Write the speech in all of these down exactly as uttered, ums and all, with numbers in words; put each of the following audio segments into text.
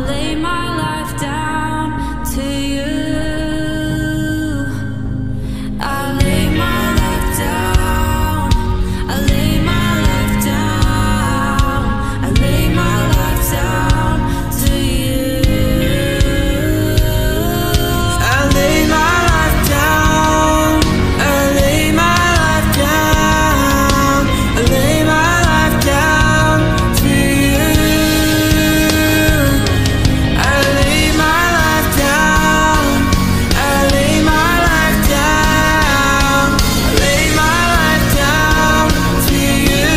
lay my life down to you. I lay my life down. I lay my life down. I lay my life down to you. I lay my life down. I lay my life down. I lay my life down to you. I lay my life down. I lay my life down. I lay my life down to you.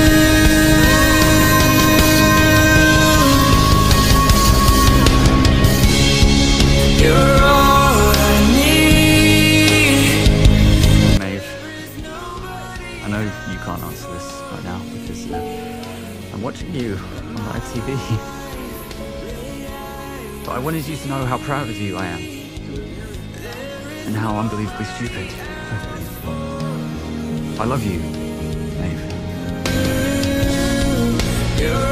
You're all I need. Maeve, I know you can't answer this right now because uh, I'm watching you on live T V. But I wanted you to know how proud of you I am and how unbelievably stupid. I love you, Maeve. You're